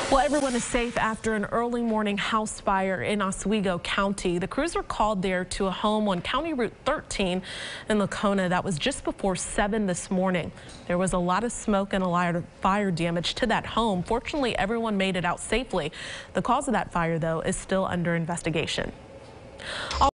Well, everyone is safe after an early morning house fire in Oswego County. The crews were called there to a home on County Route 13 in Lacona. That was just before 7 this morning. There was a lot of smoke and a lot of fire damage to that home. Fortunately, everyone made it out safely. The cause of that fire, though, is still under investigation.